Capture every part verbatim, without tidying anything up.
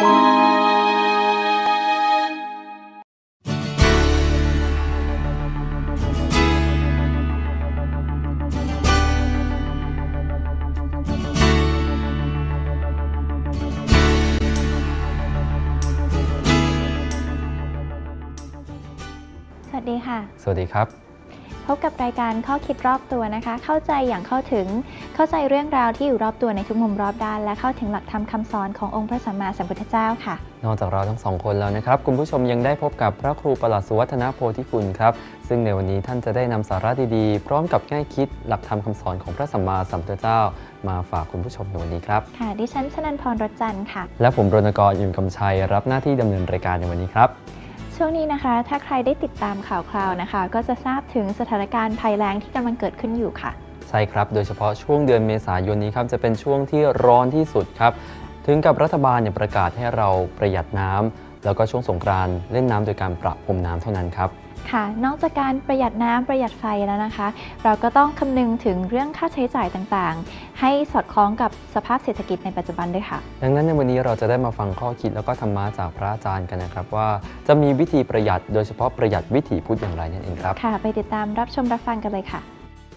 สวัสดีค่ะสวัสดีครับพบกับรายการข้อคิดรอบตัวนะคะเข้าใจอย่างเข้าถึงเข้าใจเรื่องราวที่อยู่รอบตัวในทุกมุมรอบด้านและเข้าถึงหลักธรรมคำสอนขององค์พระสัมมาสัมพุทธเจ้าค่ะนอกจากเราทั้งสองคนแล้วนะครับคุณผู้ชมยังได้พบกับพระครูประหลัดสุวัฒนโพธิคุณครับซึ่งในวันนี้ท่านจะได้นำสาระดีๆพร้อมกับง่ายคิดหลักธรรมคำสอนของพระสัมมาสัมพุทธเจ้ามาฝากคุณผู้ชมในวันนี้ครับค่ะดิฉันชนันท์พรรถจันทร์ค่ะและผมรณกรอิ่มกำชัยรับหน้าที่ดำเนินรายการในวันนี้ครับช่วงนี้นะคะถ้าใครได้ติดตามข่าวคราวนะคะก็จะทราบถึงสถานการณ์ภัยแล้งที่กำลังเกิดขึ้นอยู่ค่ะใช่ครับโดยเฉพาะช่วงเดือนเมษายนนี้ครับจะเป็นช่วงที่ร้อนที่สุดครับถึงกับรัฐบาลเนี่ยประกาศให้เราประหยัดน้ำแล้วก็ช่วงสงกรานต์เล่นน้ำโดยการประพรมน้ำเท่านั้นครับค่ะนอกจากการประหยัดน้ำประหยัดไฟแล้วนะคะเราก็ต้องคำนึงถึงเรื่องค่าใช้จ่ายต่างๆให้สอดคล้องกับสภาพเศรษฐกิจในปัจจุบันด้วยค่ะดังนั้นในวันนี้เราจะได้มาฟังข้อคิดแล้วก็ธรรมะจากพระอาจารย์กันนะครับว่าจะมีวิธีประหยัดโดยเฉพาะประหยัดวิถีพุทธอย่างไรนั่นเองครับค่ะไปติดตามรับชมรับฟังกันเลยค่ะ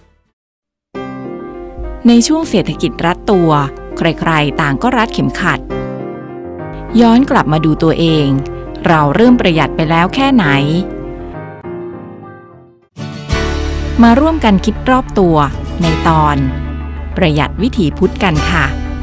ในช่วงเศรษฐกิจรัดตัวใครๆต่างก็รัดเข็มขัดย้อนกลับมาดูตัวเองเราเริ่มประหยัดไปแล้วแค่ไหนมาร่วมกันคิดรอบตัวในตอนประหยัดวิถีพุทธกันค่ะ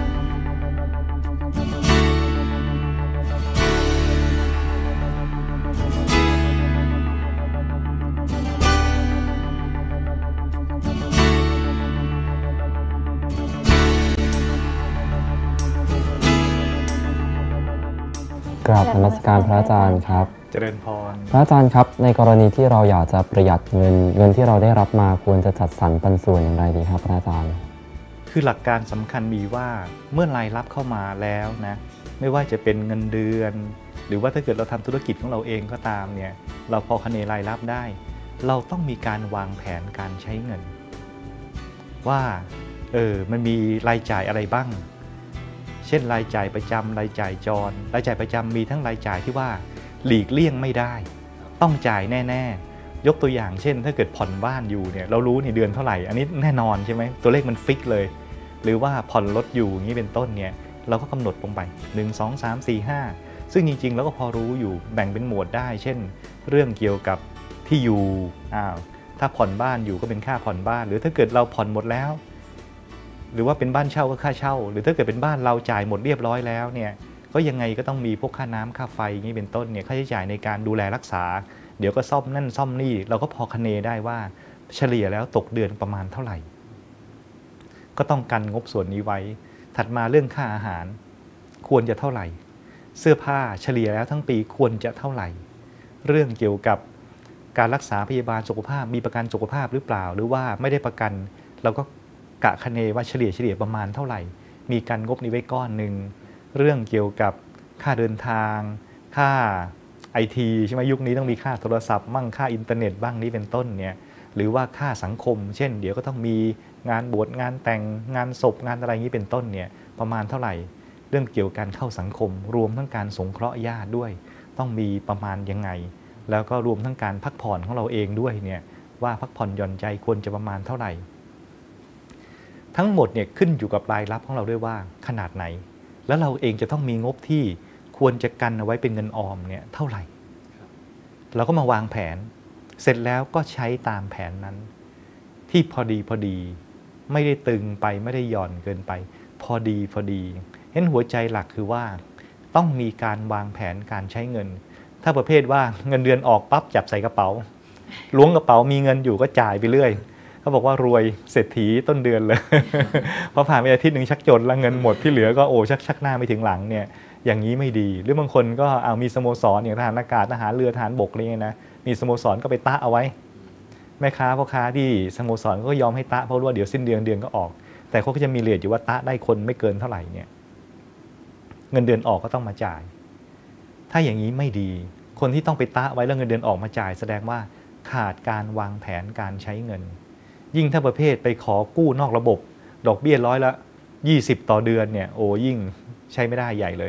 กราบนมัสการพระอาจารย์ครับเจริญพรพระอาจารย์ครับในกรณีที่เราอยากจะประหยัดเงินเงินที่เราได้รับมาควรจะจัดสรรปันส่วนอย่างไรดีครับพระอาจารย์คือหลักการสำคัญมีว่าเมื่อรายรับเข้ามาแล้วนะไม่ว่าจะเป็นเงินเดือนหรือว่าถ้าเกิดเราทำธุรกิจของเราเองก็ตามเนี่ยเราพอคะเนรายรับได้เราต้องมีการวางแผนการใช้เงินว่าเออมันมีรายจ่ายอะไรบ้างเช่นรายจ่ายประจำรายจ่ายจรรายจ่ายประจำมีทั้งรายจ่ายที่ว่าหลีกเลี่ยงไม่ได้ต้องจ่ายแน่ๆยกตัวอย่างเช่นถ้าเกิดผ่อนบ้านอยู่เนี่ยเรารู้ในเดือนเท่าไหร่อันนี้แน่นอนใช่ไหมตัวเลขมันฟิกเลยหรือว่าผ่อนรถอยู่อย่างนี้เป็นต้นเนี่ยเราก็กำหนดลงไปหนึ่ง สอง สาม สี่ ห้าซึ่งจริงๆแล้วก็พอรู้อยู่แบ่งเป็นหมวดได้เช่นเรื่องเกี่ยวกับที่อยู่อ้าวถ้าผ่อนบ้านอยู่ก็เป็นค่าผ่อนบ้านหรือถ้าเกิดเราผ่อนหมดแล้วหรือว่าเป็นบ้านเช่าก็ค่าเช่าหรือถ้าเกิดเป็นบ้านเราจ่ายหมดเรียบร้อยแล้วเนี่ยก็ยังไงก็ต้องมีพวกค่าน้ำค่าไฟอย่างนี้เป็นต้นเนี่ยค่าใช้จ่ายในการดูแลรักษาเดี๋ยวก็ซ่อมนั่นซ่อมนี่เราก็พอคะเนได้ว่าเฉลี่ยแล้วตกเดือนประมาณเท่าไหร่ก็ต้องกันงบส่วนนี้ไว้ถัดมาเรื่องค่าอาหารควรจะเท่าไหร่เสื้อผ้าเฉลี่ยแล้วทั้งปีควรจะเท่าไหร่เรื่องเกี่ยวกับการรักษาพยาบาลสุขภาพมีประกันสุขภาพหรือเปล่าหรือว่าไม่ได้ประกันเราก็กะคะเนว่าเฉลี่ยเฉลี่ยประมาณเท่าไหร่มีการงบนี้ไว้ก้อนหนึ่งเรื่องเกี่ยวกับค่าเดินทางค่าไอทีใช่ไหมยุคนี้ต้องมีค่าโทรศัพท์มั่งค่าอินเทอร์เน็ตบ้างนี้เป็นต้นเนี่ยหรือว่าค่าสังคมเช่นเดี๋ยวก็ต้องมีงานบวชงานแต่งงานศพงานอะไรนี้เป็นต้นเนี่ยประมาณเท่าไหร่เรื่องเกี่ยวกับการเข้าสังคมรวมทั้งการสงเคราะห์ญาติด้วยต้องมีประมาณยังไงแล้วก็รวมทั้งการพักผ่อนของเราเองด้วยเนี่ยว่าพักผ่อนหย่อนใจควรจะประมาณเท่าไหร่ทั้งหมดเนี่ยขึ้นอยู่กับรายรับของเราด้วยว่าขนาดไหนแล้วเราเองจะต้องมีงบที่ควรจะกันเอาไว้เป็นเงินออมเนี่ยเท่าไหร่เราก็มาวางแผนเสร็จแล้วก็ใช้ตามแผนนั้นที่พอดีพอดีไม่ได้ตึงไปไม่ได้หย่อนเกินไปพอดีพอดีเห็นหัวใจหลักคือว่าต้องมีการวางแผนการใช้เงินถ้าประเภทว่าเงินเดือนออกปั๊บจับใส่กระเป๋าล้วงกระเป๋ามีเงินอยู่ก็จ่ายไปเรื่อยเขาบอกว่ารวยเศรษฐีต้นเดือนเลย พอผ่านไปอาทิตย์หนึ่งชักจนแล้วเงินหมดที่เหลือก็โอ้ชักชักหน้าไม่ถึงหลังเนี่ยอย่างนี้ไม่ดีหรือบางคนก็เอามีสโมสรอย่างทหารอากาศทหารเรือทหารบกอะไรเงี้ยนะมีสโมสรก็ไปตะเอาไว้แม่ค้าพ่อค้าที่สโมสรก็ยอมให้ตะเพราะว่าเดี๋ยวสิ้นเดือนเดือนก็ออกแต่เขาก็จะมีเรทอยู่ว่าตะได้คนไม่เกินเท่าไหร่เนี่ยเงินเดือนออกก็ต้องมาจ่ายถ้าอย่างนี้ไม่ดีคนที่ต้องไปตะไว้แล้วเงินเดือนออกมาจ่ายแสดงว่าขาดการวางแผนการใช้เงินยิ่งถ้าประเภทไปขอกู้นอกระบบดอกเบี้ยร้อยละยี่สิบต่อเดือนเนี่ยโอ้ยิ่งใช้ไม่ได้ใหญ่เลย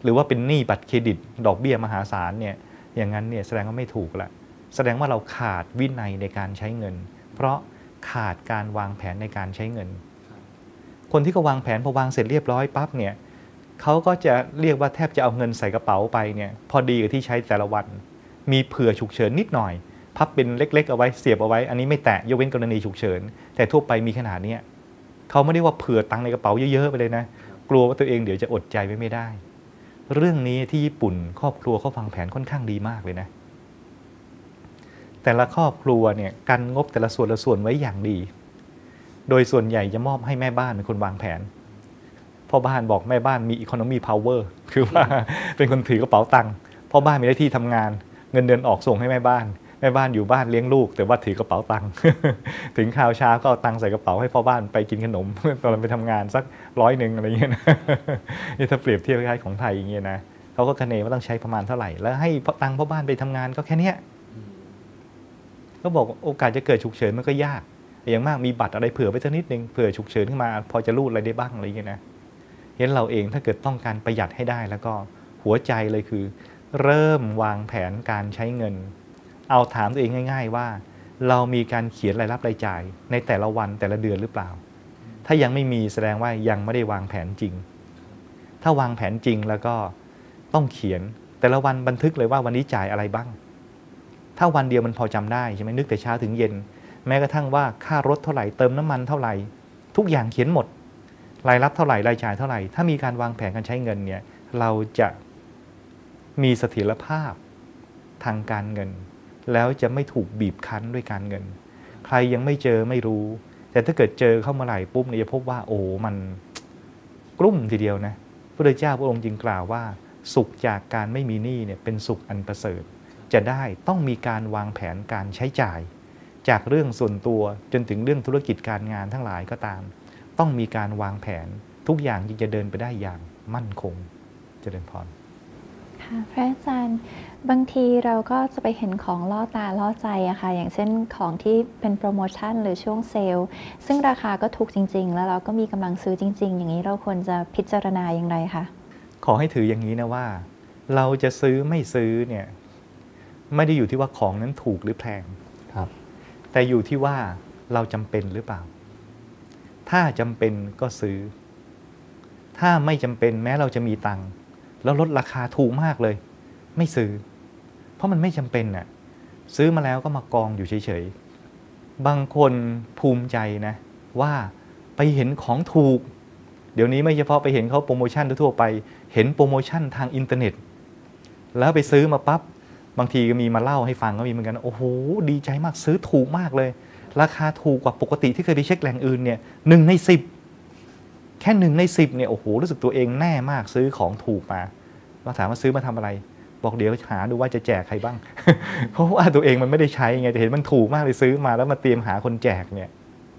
หรือว่าเป็นหนี้บัตรเครดิตดอกเบี้ยมหาศาลเนี่ยอย่างนั้นเนี่ยแสดงว่าไม่ถูกละแสดงว่าเราขาดวินัยในการใช้เงินเพราะขาดการวางแผนในการใช้เงินคนที่เขาวางแผนพอวางเสร็จเรียบร้อยปั๊บเนี่ยเขาก็จะเรียกว่าแทบจะเอาเงินใส่กระเป๋าไปเนี่ยพอดีกับที่ใช้แต่ละวันมีเผื่อฉุกเฉินนิดหน่อยพับเป็นเล็กๆเอาไว้เสียบเอาไว้อันนี้ไม่แตะยกเว้นกรณีฉุกเฉินแต่ทั่วไปมีขนาดนี้เขาไม่ได้ว่าเผื่อตังค์ในกระเป๋าเยอะๆไปเลยนะกลัวว่าตัวเองเดี๋ยวจะอดใจไว้ไม่ได้เรื่องนี้ที่ญี่ปุ่นครอบครัวเขาวางแผนค่อนข้างดีมากเลยนะแต่ละครอบครัวเนี่ยกันงบแต่ละส่วนละส่วนไว้อย่างดีโดยส่วนใหญ่จะมอบให้แม่บ้านเป็นคนวางแผนพ่อบ้านบอกแม่บ้านมี economy power คือว่าเป็นคนถือกระเป๋าตังค์พ่อบ้านมีหน้าที่ทำงานเงินเดือนออกส่งให้แม่บ้านแม่บ้านอยู่บ้านเลี้ยงลูกแต่ว่าถือกระเป๋าตังค์ ถึงข่าวเช้าก็เอาตังค์ใส่กระเป๋าให้พ่อบ้านไปกินขนมตอนไปทำงานสักร้อยหนึ่งอะไรเงี้ยนะ นี่ถ้าเปรียบเทียบคล้ายๆของไทยอย่างเงี้ยนะเขาก็คะเนว่าต้องใช้ประมาณเท่าไหร่แล้วให้ตังค์พ่อบ้านไปทำงานก็แค่นี้ก็บอกโอกาสจะเกิดฉุกเฉินมันก็ยากอย่างมากมีบัตรอะไรเผื่อไว้สักนิดนึงเผื่อฉุกเฉินขึ้นมาพอจะรูดอะไรได้บ้างอะไรเงี้ยนะเห็นเราเองถ้าเกิดต้องการประหยัดให้ได้แล้วก็หัวใจเลยคือเริ่มวางแผนการใช้เงินเอาถามตัวเองง่ายๆว่าเรามีการเขียนรายรับรายจ่ายในแต่ละวันแต่ละเดือนหรือเปล่าถ้ายังไม่มีแสดงว่ายังไม่ได้วางแผนจริงถ้าวางแผนจริงแล้วก็ต้องเขียนแต่ละวันบันทึกเลยว่าวันนี้จ่ายอะไรบ้างถ้าวันเดียวมันพอจำได้ใช่ไหมนึกแต่เช้าถึงเย็นแม้กระทั่งว่าค่ารถเท่าไหร่เติมน้ำมันเท่าไหร่ทุกอย่างเขียนหมดรายรับเท่าไหร่รายจ่ายเท่าไหร่ถ้ามีการวางแผนการใช้เงินเนี่ยเราจะมีเสถียรภาพทางการเงินแล้วจะไม่ถูกบีบคั้นด้วยการเงินใครยังไม่เจอไม่รู้แต่ถ้าเกิดเจอเข้ามาไหร่ปุ๊บเนี่ยจะพบว่าโอ้มันกลุ้มทีเดียวนะพระพุทธเจ้าพระองค์จึงกล่าวว่าสุขจากการไม่มีหนี้เนี่ยเป็นสุขอันประเสริฐจะได้ต้องมีการวางแผนการใช้จ่ายจากเรื่องส่วนตัวจนถึงเรื่องธุรกิจการงานทั้งหลายก็ตามต้องมีการวางแผนทุกอย่างจึงจะเดินไปได้อย่างมั่นคงเจริญพรค่ะพระอาจารย์บางทีเราก็จะไปเห็นของล่อตาล่อใจอะค่ะอย่างเช่นของที่เป็นโปรโมชั่นหรือช่วงเซลล์ซึ่งราคาก็ถูกจริงๆแล้วเราก็มีกำลังซื้อจริงๆอย่างนี้เราควรจะพิจารณาอย่างไรคะขอให้ถืออย่างนี้นะว่าเราจะซื้อไม่ซื้อเนี่ยไม่ได้อยู่ที่ว่าของนั้นถูกหรือแพงครับแต่อยู่ที่ว่าเราจำเป็นหรือเปล่าถ้าจำเป็นก็ซื้อถ้าไม่จำเป็นแม้เราจะมีตังค์แล้วลดราคาถูกมากเลยไม่ซื้อเพราะมันไม่จำเป็นน่ะซื้อมาแล้วก็มากองอยู่เฉยๆบางคนภูมิใจนะว่าไปเห็นของถูกเดี๋ยวนี้ไม่เฉพาะไปเห็นเขาโปรโมชั่นทั่วไปเห็นโปรโมชั่นทางอินเทอร์เน็ตแล้วไปซื้อมาปั๊บบางทีก็มีมาเล่าให้ฟังก็มีเหมือนกันโอ้โหดีใจมากซื้อถูกมากเลยราคาถูกกว่าปกติที่เคยไปเช็คแหล่งอื่นเนี่ยหนึ่งในสิบแค่หนึ่งในสิบเนี่ยโอ้โหรู้สึกตัวเองแน่มากซื้อของถูกมาเราถามว่าซื้อมาทำอะไรบอกเดี๋ยวหาดูว่าจะแจกใครบ้าง เพราะว่าตัวเองมันไม่ได้ใช้ไงแต่เห็นมันถูกมากเลยซื้อมาแล้วมาเตรียมหาคนแจกเนี่ย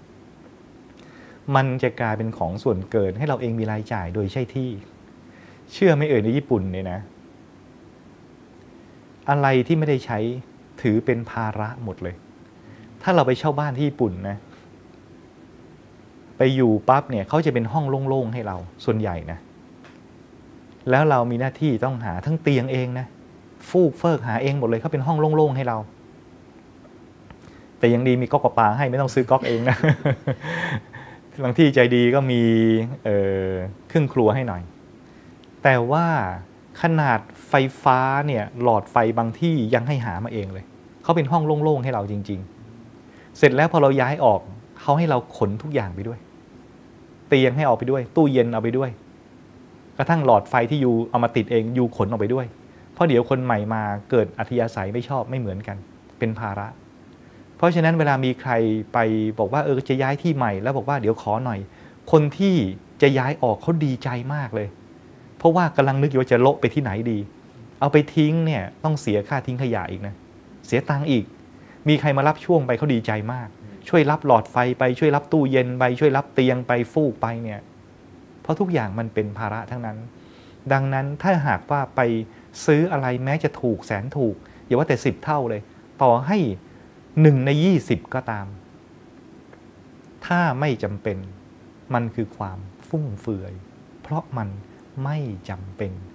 มันจะกลายเป็นของส่วนเกินให้เราเองมีรายจ่ายโดยใช่ที่เชื่อไม่เอ่ยในญี่ปุ่นเนี่ยนะอะไรที่ไม่ได้ใช้ถือเป็นภาระหมดเลยถ้าเราไปเช่าบ้านที่ญี่ปุ่นนะไปอยู่ปั๊บเนี่ยเขาจะเป็นห้องโล่งๆให้เราส่วนใหญ่นะแล้วเรามีหน้าที่ต้องหาทั้งเตียงเองนะฟูกเฟิกหาเองหมดเลยเขาเป็นห้องโล่งๆให้เราแต่ยังดีมีก๊อกประปาให้ไม่ต้องซื้อก๊อกเองนะ บางที่ใจดีก็มีเครื่องครัวให้หน่อยแต่ว่าขนาดไฟฟ้าเนี่ยหลอดไฟบางที่ยังให้หามาเองเลยเขาเป็นห้องโล่งๆให้เราจริงๆเสร็จแล้วพอเราย้ายออกเขาให้เราขนทุกอย่างไปด้วยเตียงให้ออกไปด้วยตู้เย็นเอาไปด้วยกระทั่งหลอดไฟที่ยูเอามาติดเองยูขนออกไปด้วยเพราะเดี๋ยวคนใหม่มาเกิดอัธยาศัยไม่ชอบไม่เหมือนกันเป็นภาระเพราะฉะนั้นเวลามีใครไปบอกว่าเออจะย้ายที่ใหม่แล้วบอกว่าเดี๋ยวขอหน่อยคนที่จะย้ายออกเขาดีใจมากเลยเพราะว่ากำลังนึกอยู่ว่าจะโละไปที่ไหนดีเอาไปทิ้งเนี่ยต้องเสียค่าทิ้งขยะอีกนะเสียตังค์อีกมีใครมารับช่วงไปเขาดีใจมากช่วยรับหลอดไฟไปช่วยรับตู้เย็นไปช่วยรับเตียงไปฟูกไปเนี่ยเพราะทุกอย่างมันเป็นภาระทั้งนั้นดังนั้นถ้าหากว่าไปซื้ออะไรแม้จะถูกแสนถูกอย่าว่าแต่สิบเท่าเลยต่อให้หนึ่งในยี่สิบก็ตามถ้าไม่จำเป็นมันคือความฟุ่มเฟือยเพราะมันไม่จำเป็น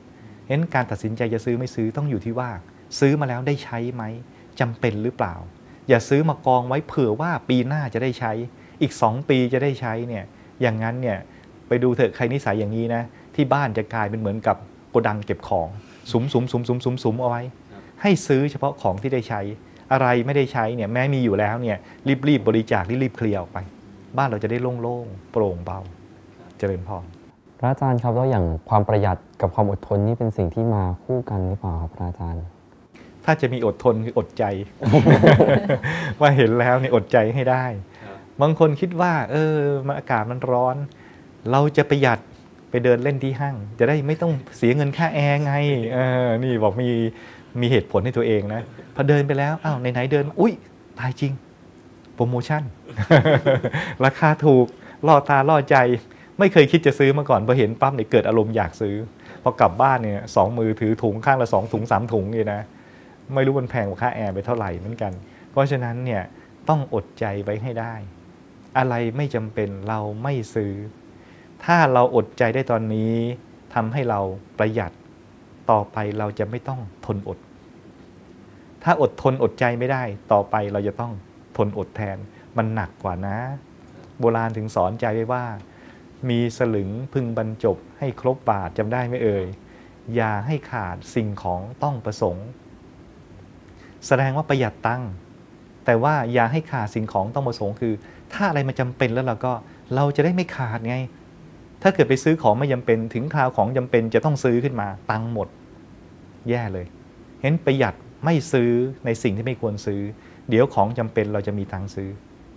เห็นการตัดสินใจจะซื้อไม่ซื้อต้องอยู่ที่ว่าซื้อมาแล้วได้ใช้ไหมจำเป็นหรือเปล่าอย่าซื้อมากองไว้เผื่อว่าปีหน้าจะได้ใช้อีกสองปีจะได้ใช้เนี่ยอย่างนั้นเนี่ยไปดูเถอะใครนิสัยอย่างนี้นะที่บ้านจะกลายเป็นเหมือนกับโกดังเก็บของสุมสุมสุมสุมสุมสุมเอาไว้ให้ซื้อเฉพาะของที่ได้ใช้อะไรไม่ได้ใช้เนี่ยแม้มีอยู่แล้วเนี่ยรีบๆบริจาครีบๆเคลียร์ออกไปบ้านเราจะได้โล่งๆโปร่งเบาเจริญพรพระอาจารย์ครับแล้วอย่างความประหยัดกับความอดทนนี่เป็นสิ่งที่มาคู่กันหรือเปล่าครับพระอาจารย์ถ้าจะมีอดทนคืออดใจ ว่าเห็นแล้วเนี่ยอดใจให้ได้บางคนคิดว่าเออมันอากาศมันร้อนเราจะประหยัดไปเดินเล่นที่ห้างจะได้ไม่ต้องเสียเงินค่าแอร์ไงเออนี่บอกมีมีเหตุผลให้ตัวเองนะพอเดินไปแล้วอ้าวไหนๆเดินอุ้ยตายจริงโปรโมชั่น ราคาถูกล่อตาล่อใจไม่เคยคิดจะซื้อมาก่อนพอเห็นปั๊บเนี่ยเกิดอารมณ์อยากซื้อพอกลับบ้านเนี่ยสองมือถือถุงข้างละสองถุงสามถุงเลยนะไม่รู้มันแพงกว่าค่าแอร์ไปเท่าไหร่เหมือนกันเพราะฉะนั้นเนี่ยต้องอดใจไว้ให้ได้อะไรไม่จำเป็นเราไม่ซื้อถ้าเราอดใจได้ตอนนี้ทำให้เราประหยัดต่อไปเราจะไม่ต้องทนอดถ้าอดทนอดใจไม่ได้ต่อไปเราจะต้องทนอดแทนมันหนักกว่านะโบราณถึงสอนใจไว้ว่ามีสลึงพึงบรรจบให้ครบบาทจำได้ไหมเอ่ยอย่าให้ขาดสิ่งของต้องประสงค์แสดงว่าประหยัดตังค์แต่ว่าอย่าให้ขาดสิ่งของต้องประสงค์คือถ้าอะไรมันจำเป็นแล้วเราก็เราจะได้ไม่ขาดไงถ้าเกิดไปซื้อของไม่จำเป็นถึงคราวของจำเป็นจะต้องซื้อขึ้นมาตังค์หมดแย่เลยเห็นประหยัดไม่ซื้อในสิ่งที่ไม่ควรซื้อเดี๋ยวของจำเป็นเราจะมีตังค์ซื้อ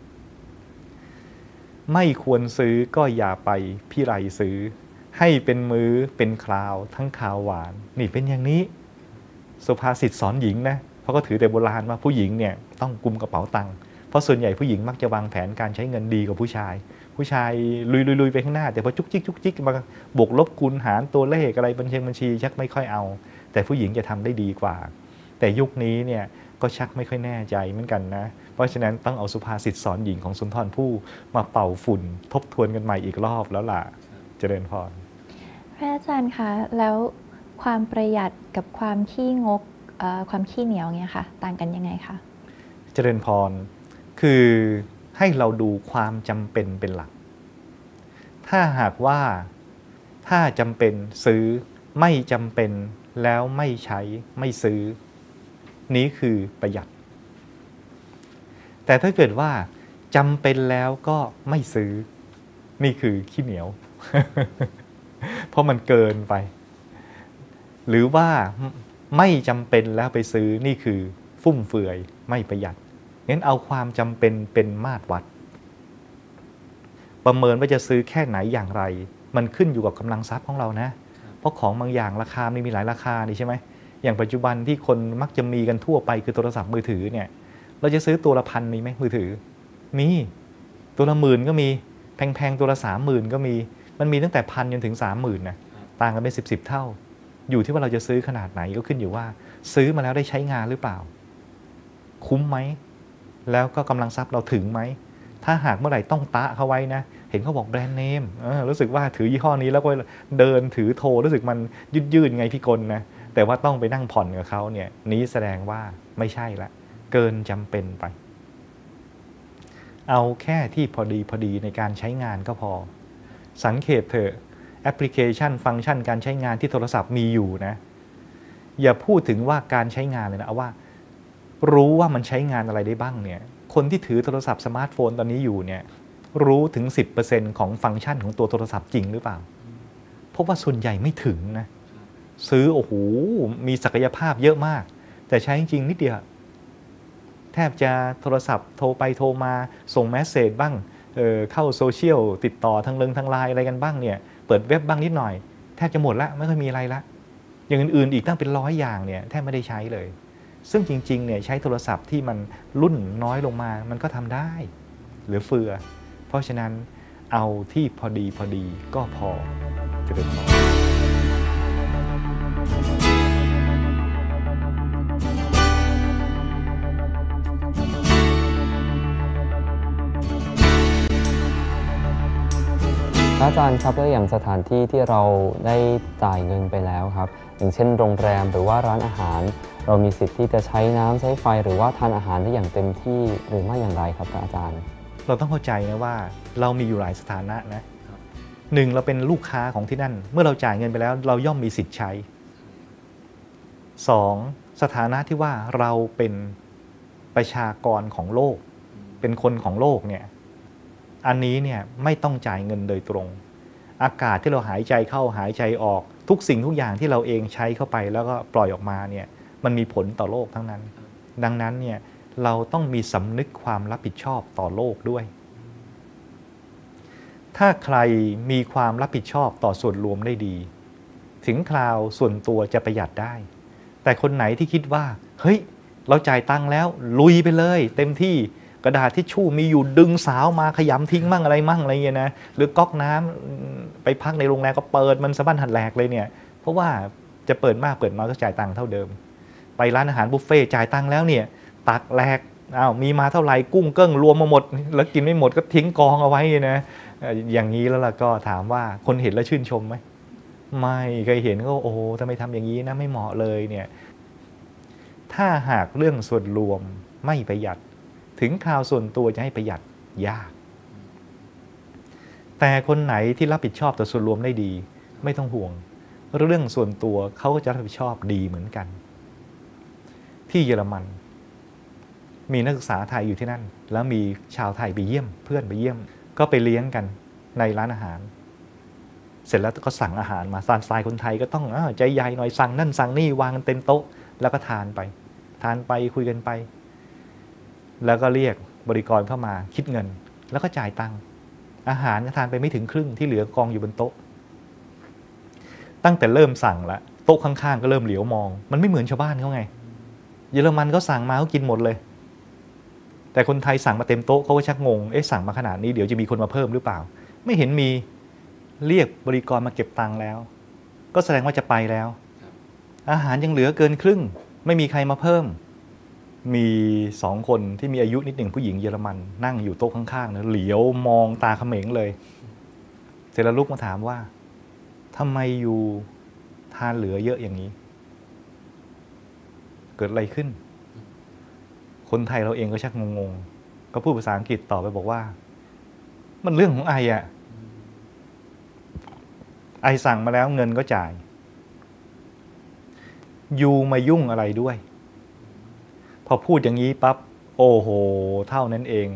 ไม่ควรซื้อก็อย่าไปพี่ไรซื้อให้เป็นมื้อเป็นคราวทั้งคาวหวานนี่เป็นอย่างนี้สุภาษิตสอนหญิงนะเพราะก็ถือแต่โบราณว่าผู้หญิงเนี่ยต้องกุมกระเป๋าตังค์เพราะส่วนใหญ่ผู้หญิงมักจะวางแผนการใช้เงินดีกว่าผู้ชายผู้ชายลุยๆไปข้างหน้าแต่พอจุกจิกจุกจิกมาบวกลบคูณหารตัวเลขอะไรบัญชีบัญชีชักไม่ค่อยเอาแต่ผู้หญิงจะทำได้ดีกว่าแต่ยุคนี้เนี่ยก็ชักไม่ค่อยแน่ใจเหมือนกันนะเพราะฉะนั้นต้องเอาสุภาษิตสอนหญิงของสุนทรภู่มาเป่าฝุ่นทบทวนกันใหม่อีกรอบแล้วล่ะเจริญพรพระอาจารย์คะแล้วความประหยัดกับความขี้งกความขี้เหนียวเนี่ยค่ะต่างกันยังไงคะเจริญพรคือให้เราดูความจำเป็นเป็นหลักถ้าหากว่าถ้าจำเป็นซื้อไม่จำเป็นแล้วไม่ใช้ไม่ซื้อนี้คือประหยัดแต่ถ้าเกิดว่าจำเป็นแล้วก็ไม่ซื้อนี่คือขี้เหนียว เพราะมันเกินไปหรือว่าไม่จำเป็นแล้วไปซื้อนี่คือฟุ่มเฟือยไม่ประหยัดงั้นเอาความจำเป็นเป็นมาตรวัดประเมินว่าจะซื้อแค่ไหนอย่างไรมันขึ้นอยู่กับกำลังทรัพย์ของเรานะเพราะของบางอย่างราคาไม่มีหลายราคานี่ใช่ไหมอย่างปัจจุบันที่คนมักจะมีกันทั่วไปคือโทรศัพท์มือถือเนี่ยเราจะซื้อตัวละพันมีไหมมือถือมีตัวละหมื่นก็มีแพงๆตัวละสามหมื่นก็มีมันมีตั้งแต่พันจนถึงสามหมื่นนะต่างกันเป็นสิบสิบเท่าอยู่ที่ว่าเราจะซื้อขนาดไหนก็ขึ้นอยู่ว่าซื้อมาแล้วได้ใช้งานหรือเปล่าคุ้มไหมแล้วก็กำลังทรัพย์เราถึงไหมถ้าหากเมื่อไหร่ต้องตะเข้าไว้นะเห็นเขาบอกแบรนด์เนมรู้สึกว่าถือยี่ห้อนี้แล้วก็เดินถือโทรรู้สึกมันยืดๆไงพี่กลนะแต่ว่าต้องไปนั่งผ่อนกับเขาเนี่ยนี้แสดงว่าไม่ใช่ละเกินจำเป็นไปเอาแค่ที่พอดีพอดีในการใช้งานก็พอสังเกตเถอะแอปพลิเคชันฟังก์ชันการใช้งานที่โทรศัพท์มีอยู่นะอย่าพูดถึงว่าการใช้งานเลยนะเอาว่ารู้ว่ามันใช้งานอะไรได้บ้างเนี่ยคนที่ถือโทรศัพท์สมาร์ทโฟนตอนนี้อยู่เนี่ยรู้ถึง สิบเปอร์เซ็นต์ ของฟังก์ชันของตัวโทรศัพท์จริงหรือเปล่าเพราะว่าส่วนใหญ่ไม่ถึงนะซื้อโอ้โหมีศักยภาพเยอะมากแต่ใช้จริงนิดเดียวแทบจะโทรศัพท์โทรไปโทรมาส่งเมสเสจบ้าง เ, เข้าโซเชียลติดต่อทางเรื่องทางไลน์อะไรกันบ้างเนี่ยเปิดเว็บบ้างนิดหน่อยแทบจะหมดละไม่ค่อยมีอะไรละอย่างอื่นๆอีกตั้งเป็นร้อยอย่างเนี่ยแทบไม่ได้ใช้เลยซึ่งจริงๆเนี่ยใช้โทรศัพท์ที่มันรุ่นน้อยลงมามันก็ทำได้เหลือเฟือเพราะฉะนั้นเอาที่พอดีพอดีก็พอจะเป็นพออาจารย์ครับแล้วอย่างสถานที่ที่เราได้จ่ายเงินไปแล้วครับอย่างเช่นโรงแรมหรือว่าร้านอาหารเรามีสิทธิ์ที่จะใช้น้ำใช้ไฟหรือว่าทานอาหารได้อย่างเต็มที่หรือไม่อย่างไรครับพระอาจารย์เราต้องเข้าใจนะว่าเรามีอยู่หลายสถานะนะหนึ่งเราเป็นลูกค้าของที่นั่นเมื่อเราจ่ายเงินไปแล้วเราย่อมมีสิทธิ์ใช้สองสถานะที่ว่าเราเป็นประชากรของโลกเป็นคนของโลกเนี่ยอันนี้เนี่ยไม่ต้องจ่ายเงินโดยตรงอากาศที่เราหายใจเข้าหายใจออกทุกสิ่งทุกอย่างที่เราเองใช้เข้าไปแล้วก็ปล่อยออกมาเนี่ยมันมีผลต่อโลกทั้งนั้นดังนั้นเนี่ยเราต้องมีสำนึกความรับผิดชอบต่อโลกด้วยถ้าใครมีความรับผิดชอบต่อส่วนรวมได้ดีถึงคราวส่วนตัวจะประหยัดได้แต่คนไหนที่คิดว่าเฮ้ยเราจ่ายตังค์แล้วลุยไปเลยเต็มที่กระดาษทิชชู่มีอยู่ดึงสาวมาขยำทิ้งมั่งอะไรมั่งอะไรเงี้ยนะหรือก๊อกน้ำไปพักในโรงแรมก็เปิดมันสะบั้นหันแหลกเลยเนี่ยเพราะว่าจะเปิดมากเปิดน้อยก็จ่ายตังค์เท่าเดิมไปร้านอาหารบุฟเฟ่จ่ายตังค์แล้วเนี่ยตักแหลกอ้าวมีมาเท่าไหร่กุ้งเกิ้งรวมมาหมดแล้วกินไม่หมดก็ทิ้งกองเอาไว้นะอย่างนี้แล้วล่ะก็ถามว่าคนเห็นแล้วชื่นชมไหมไม่เคยเห็นก็โอ้โหทำไมทำอย่างนี้นะไม่เหมาะเลยเนี่ยถ้าหากเรื่องส่วนรวมไม่ประหยัดถึงคราวส่วนตัวจะให้ประหยัดยากแต่คนไหนที่รับผิดชอบต่อส่วนรวมได้ดีไม่ต้องห่วงเรื่องส่วนตัวเขาก็จะรับผิดชอบดีเหมือนกันที่เยอรมันมีนักศึกษาไทยอยู่ที่นั่นแล้วมีชาวไทยไปเยี่ยมเพื่อนไปเยี่ยมก็ไปเลี้ยงกันในร้านอาหารเสร็จแล้วก็สั่งอาหารมาซานสไตล์คนไทยก็ต้องอ้าวใจใหญ่หน่อยสั่งนั่นสั่งนี่วางกันเต็มโต๊ะแล้วก็ทานไปทานไปคุยกันไปแล้วก็เรียกบริกรเข้ามาคิดเงินแล้วก็จ่ายตังค์อาหารก็ทานไปไม่ถึงครึ่งที่เหลือกองอยู่บนโต๊ะตั้งแต่เริ่มสั่งละโต๊ะข้างๆก็เริ่มเหลียวมองมันไม่เหมือนชาวบ้านเขาไงเยอรมันก็สั่งมาเขากินหมดเลยแต่คนไทยสั่งมาเต็มโต๊ะเขาก็ชักงงเอ๊ะสั่งมาขนาดนี้เดี๋ยวจะมีคนมาเพิ่มหรือเปล่าไม่เห็นมีเรียกบริกรมาเก็บตังค์แล้วก็แสดงว่าจะไปแล้วอาหารยังเหลือเกินครึ่งไม่มีใครมาเพิ่มมีสองคนที่มีอายุนิดหนึ่งผู้หญิงเยอรมันนั่งอยู่โต๊ะข้างๆนะเหลียวมองตาเขม็งเลยเสร็จแล้วลุกมาถามว่าทำไมอยู่ทานเหลือเยอะอย่างนี้เกิดอะไรขึ้นคนไทยเราเองก็ชักงงๆก็พูดภาษาอังกฤษต่อไปบอกว่ามันเรื่องของไออะไอสั่งมาแล้วเงินก็จ่ายยูมายุ่งอะไรด้วยพอพูดอย่างนี้ปั๊บโอ้โหเท่านั้นเอง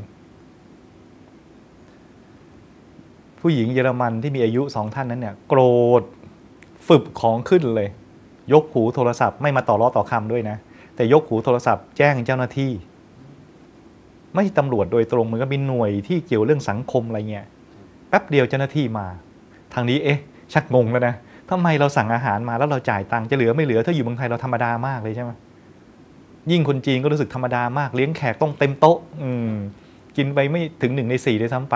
ผู้หญิงเยอรมันที่มีอายุสองท่านนั้นเนี่ยโกรธฝึบของขึ้นเลยยกหูโทรศัพท์ไม่มาต่อล้อต่อคำด้วยนะแต่ยกหูโทรศัพท์แจ้งเจ้าหน้าที่ไม่ใช่ตำรวจโดยตรงมันก็มีหน่วยที่เกี่ยวเรื่องสังคมอะไรเงี้ยแป๊บเดียวเจ้าหน้าที่มาทางนี้เอ๊ะชักงงแล้วนะทำไมเราสั่งอาหารมาแล้วเราจ่ายตังค์จะเหลือไม่เหลือถ้าอยู่เมืองไทยเราธรรมดามากเลยใช่ไหมยิ่งคนจีนก็รู้สึกธรรมดามากเลี้ยงแขกต้องเต็มโต๊ะอืมกินไปไม่ถึงหนึ่งในสี่ด้วยซ้ำไป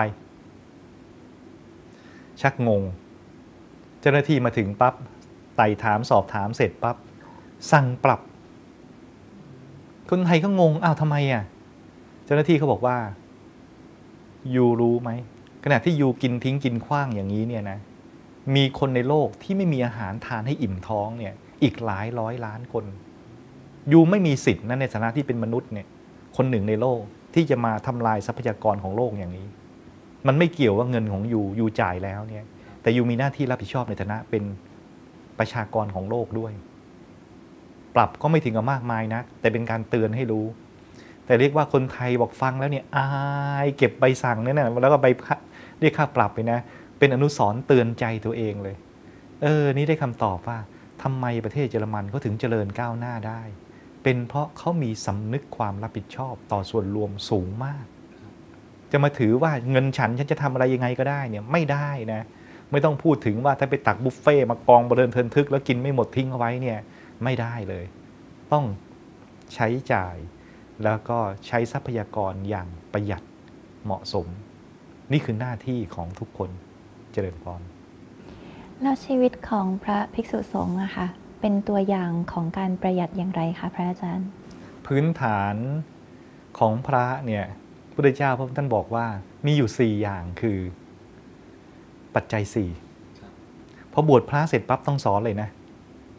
ชักงงเจ้าหน้าที่มาถึงปั๊บไต่ถามสอบถามเสร็จปั๊บสั่งปรับคนไทยก็งงอ้าวทำไมอ่ะเจ้าหน้าที่เขาบอกว่ายูรู้ไหมขณะที่ยูกินทิ้งกินขว้างอย่างนี้เนี่ยนะมีคนในโลกที่ไม่มีอาหารทานให้อิ่มท้องเนี่ยอีกหลายร้อยล้านคนยูไม่มีสิทธิ์นะในฐานะที่เป็นมนุษย์เนี่ยคนหนึ่งในโลกที่จะมาทำลายทรัพยากรของโลกอย่างนี้มันไม่เกี่ยวว่าเงินของยูยูจ่ายแล้วเนี่ยแต่ยูมีหน้าที่รับผิดชอบในฐานะเป็นประชากรของโลกด้วยปรับก็ไม่ถึงกับมากมายนะแต่เป็นการเตือนให้รู้แต่เรียกว่าคนไทยบอกฟังแล้วเนี่ยอายเก็บใบสั่งเนี่ยนะแล้วก็ใบเรียกค่าปรับไปนะเป็นอนุสรณ์เตือนใจตัวเองเลยเออนี่ได้คำตอบว่าทำไมประเทศเยอรมันเขาถึงเจริญก้าวหน้าได้เป็นเพราะเขามีสำนึกความรับผิดชอบต่อส่วนรวมสูงมากจะมาถือว่าเงินฉันฉันจะทำอะไรยังไงก็ได้เนี่ยไม่ได้นะไม่ต้องพูดถึงว่าถ้าไปตักบุฟเฟ่มากองบริเวณเทินทึกแล้วกินไม่หมดทิ้งเอาไว้เนี่ยไม่ได้เลยต้องใช้จ่ายแล้วก็ใช้ทรัพยากรอย่างประหยัดเหมาะสมนี่คือหน้าที่ของทุกคนเจริญพรแล้วชีวิตของพระภิกษุสงฆ์นะคะเป็นตัวอย่างของการประหยัดอย่างไรคะพระอาจารย์พื้นฐานของพระเนี่ยพระพุทธเจ้าพระท่านบอกว่ามีอยู่สี่อย่างคือปัจจัยสี่พอบวชพระเสร็จปั๊บต้องสอนเลยนะ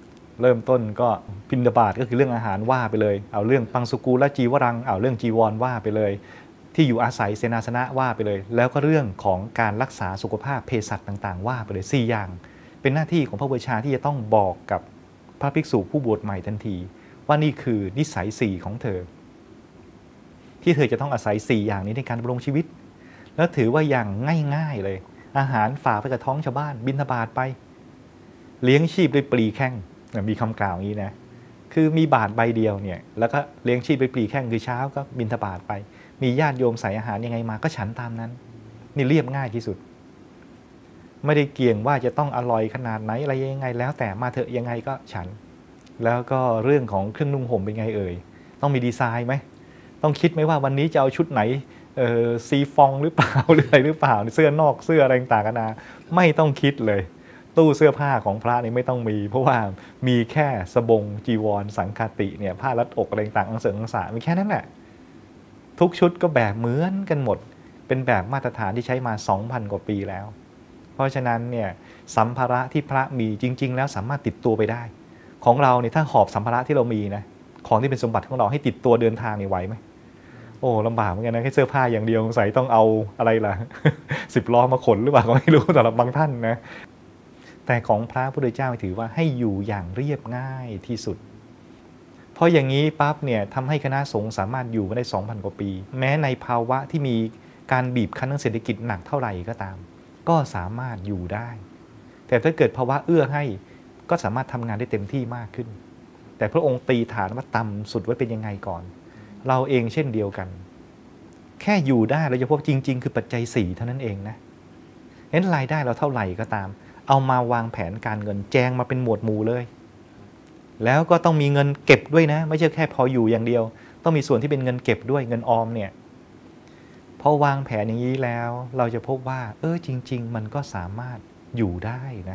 เริ่มต้นก็บิณฑบาตก็คือเรื่องอาหารว่าไปเลยเอาเรื่องปังสุกูลและจีวรังเอาเรื่องจีวรว่าไปเลยที่อยู่อาศัยเสนาสนะว่าไปเลยแล้วก็เรื่องของการรักษาสุขภาพเภสัชต่างๆว่าไปเลยสี่อย่างเป็นหน้าที่ของพระบูชาที่จะต้องบอกกับพระภิกษุผู้บวชใหม่ทันทีว่านี่คือนิสัยสี่ของเธอที่เธอจะต้องอาศัยสี่อย่างนี้ในการดำรงชีวิตแล้วถือว่าอย่างง่ายๆเลยอาหารฝากไปกับท้องชาวบ้านบิณฑบาตไปเลี้ยงชีพด้วยปลีแข้งมีคำกล่าวอย่างนี้นะคือมีบาตรใบเดียวเนี่ยแล้วก็เลี้ยงชีพด้วยปลีแข้งคือเช้าก็บิณฑบาตไปมีญาติโยมใส่อาหารยังไงมาก็ฉันตามนั้นนี่เรียบง่ายที่สุดไม่ได้เกี่ยงว่าจะต้องอร่อยขนาดไหนอะไรยังไงแล้วแต่มาเถอะยังไงก็ฉันแล้วก็เรื่องของเครื่องนุ่งห่มเป็นไงเอ่ยต้องมีดีไซน์ไหมต้องคิดไหมว่าวันนี้จะเอาชุดไหนเออซีฟองหรือเปล่าหรืออะไรหรือเปล่าเสื้อนอกเสื้ออะไรต่างๆกันาไม่ต้องคิดเลยตู้เสื้อผ้าของพระนี่ไม่ต้องมีเพราะว่ามีแค่สบงจีวรสังฆาติเนี่ยผ้ารัดอกอะไรต่างๆอังเสริงอังสามีแค่นั้นแหละทุกชุดก็แบบเหมือนกันหมดเป็นแบบมาตรฐานที่ใช้มา สองพัน กว่าปีแล้วเพราะฉะนั้นเนี่ยสัมภาระที่พระมีจริงๆแล้วสามารถติดตัวไปได้ของเราเนี่ยถ้าหอบสัมภาระที่เรามีนะของที่เป็นสมบัติของเราให้ติดตัวเดินทางนี่ไหวไหมโอ้ลำบากเหมือนกันนะแค่เสื้อผ้าอย่างเดียวใส่ต้องเอาอะไรล่ะ สิบล้อมาขนหรือเปล่าก็ไม่รู้สำหรับบางท่านนะแต่ของพระพุทธเจ้าถือว่าให้อยู่อย่างเรียบง่ายที่สุดเพราะอย่างนี้ปั๊บเนี่ยทำให้คณะสงฆ์สามารถอยู่มาได้ สองพัน กว่าปีแม้ในภาวะที่มีการบีบคั้นทางเศรษฐกิจหนักเท่าไหร่ก็ตามก็สามารถอยู่ได้แต่ถ้าเกิดภาวะเอื้อให้ก็สามารถทำงานได้เต็มที่มากขึ้นแต่พระองค์ตีฐานว่าต่ำสุดไว้เป็นยังไงก่อนเราเองเช่นเดียวกันแค่อยู่ได้เราจะพบจริงๆคือปัจจัยสี่เท่านั้นเองนะเห็นรายได้เราเท่าไหร่ก็ตามเอามาวางแผนการเงินแจงมาเป็นหมวดหมู่เลยแล้วก็ต้องมีเงินเก็บด้วยนะไม่ใช่แค่พออยู่อย่างเดียวต้องมีส่วนที่เป็นเงินเก็บด้วยเงินออมเนี่ยพอวางแผนอย่างนี้แล้วเราจะพบว่าเออจริงๆมันก็สามารถอยู่ได้นะ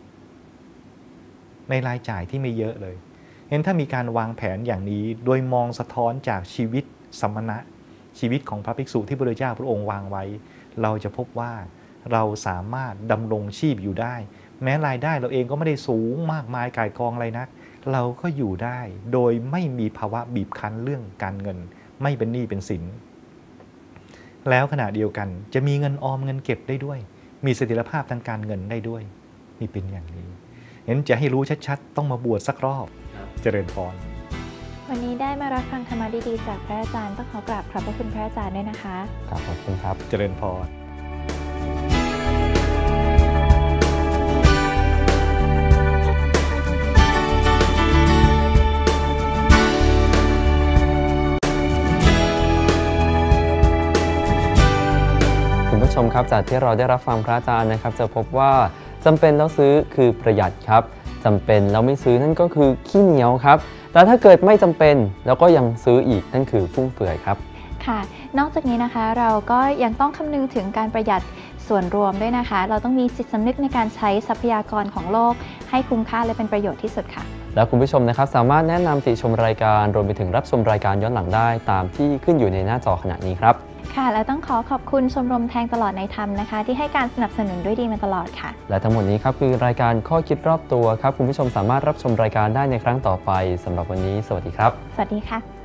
ในรายจ่ายที่ไม่เยอะเลยเห็นถ้ามีการวางแผนอย่างนี้โดยมองสะท้อนจากชีวิตสมณะชีวิตของพระภิกษุที่พระพุทธเจ้าพระองค์วางไว้เราจะพบว่าเราสามารถดำรงชีพอยู่ได้แม้รายได้เราเองก็ไม่ได้สูงมากมายก่ายกองอะไรนักเราก็อยู่ได้โดยไม่มีภาวะบีบคั้นเรื่องการเงินไม่เป็นหนี้เป็นสินแล้วขณะเดียวกันจะมีเงินออมเงินเก็บได้ด้วยมีเสถียรภาพทางการเงินได้ด้วยนี่เป็นอย่างนี้เห็นจะให้รู้ชัดๆต้องมาบวชสักรอบเจริญพรวันนี้ได้มารับฟังธรรมะดีๆจากพระอาจารย์ต้องขอกราบขอบพระคุณพระอาจารย์ด้วยนะคะขอบคุณครับเจริญพรคุณผู้ชมครับจากที่เราได้รับฟังพระอาจารย์นะครับจะพบว่าจำเป็นแล้วซื้อคือประหยัดครับจำเป็นแล้วไม่ซื้อนั่นก็คือขี้เหนียวครับแต่ถ้าเกิดไม่จำเป็นแล้วก็ยังซื้ออีกนั่นคือฟุ่มเฟือยครับค่ะนอกจากนี้นะคะเราก็ยังต้องคำนึงถึงการประหยัดส่วนรวมด้วยนะคะเราต้องมีจิตสำนึกในการใช้ทรัพยากรของโลกให้คุ้มค่าและเป็นประโยชน์ที่สุดค่ะแล้วคุณผู้ชมนะครับสามารถแนะนำติชมรายการรวมไปถึงรับชมรายการย้อนหลังได้ตามที่ขึ้นอยู่ในหน้าจอขณะนี้ครับค่ะและต้องขอขอบคุณชมรมแทงตลอดในธรรมนะคะที่ให้การสนับสนุนด้วยดีมาตลอดค่ะและทั้งหมดนี้ครับคือรายการข้อคิดรอบตัวครับคุณผู้ชมสามารถรับชมรายการได้ในครั้งต่อไปสำหรับวันนี้สวัสดีครับสวัสดีค่ะ